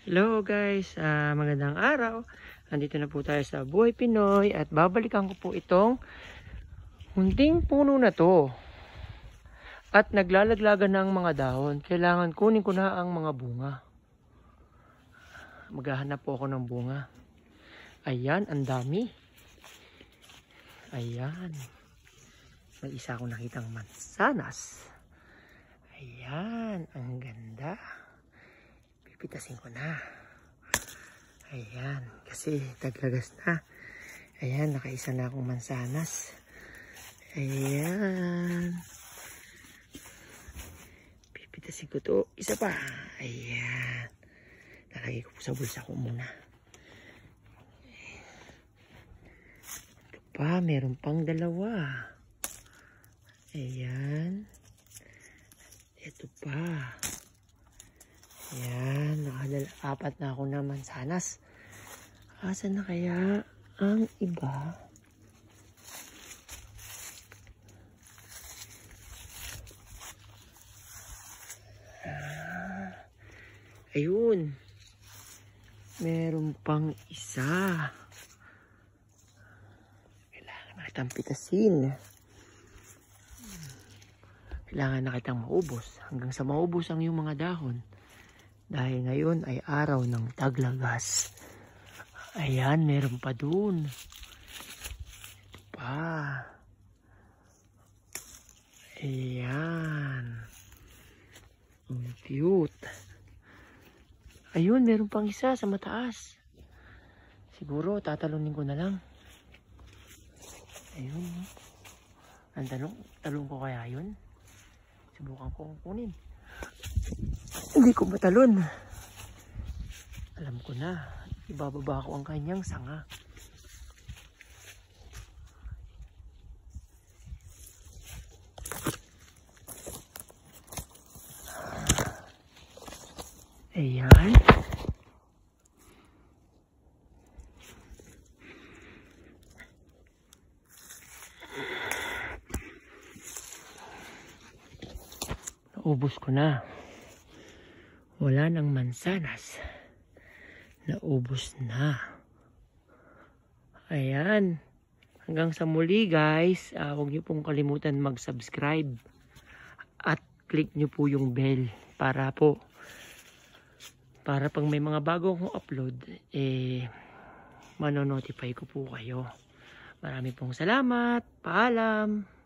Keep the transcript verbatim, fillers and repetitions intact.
Hello guys, uh, magandang araw. Andito na po tayo sa Buhay Pinoy at babalikan ko po itong munting puno na to. At naglalaglagan ng mga dahon. Kailangan kunin ko na ang mga bunga. Maghahanap po ako ng bunga. Ayan, ang dami. Ayan. May isa akong nakitang mansanas. Ayan, ang ganda. Pipitasin ko na. Ayan, kasi taglagas na. Ayan, nakaisa na akong mansanas. Ayan. Pipitasin ko to. Isa pa. Ayan. Nalagay ko po sa bulsa ko muna. Ito pa, meron pang dalawa. Ayan. Ito pa. Ayan, nakadal-apat na ako na mansanas. Asan na kaya ang iba? Ah, ayun. Meron pang isa. Kailangan na kitang pitasin. Kailangan na kitang maubos. Hanggang sa maubos ang iyong mga dahon. Dahil ngayon ay araw ng taglagas. Ayan, meron pa dun. Ito pa. Ayan. Ang cute. Ayun, meron pang isa sa mataas. Siguro, tatalunin ko na lang. Ayun. Ang talong, talong ko kaya yun? Subukan ko kunin. Hindi ko matalon. Alam ko na. Ibababa ko ang kanyang sanga. Ayan. Naubos ko na. Wala nang mansanas. Naubos na. Ayan. Hanggang sa muli guys. Uh, huwag niyo pong kalimutan mag-subscribe. At click niyo po yung bell. Para po. Para pag may mga bago akong upload. Eh. Manonotify ko po kayo. Marami pong salamat. Paalam.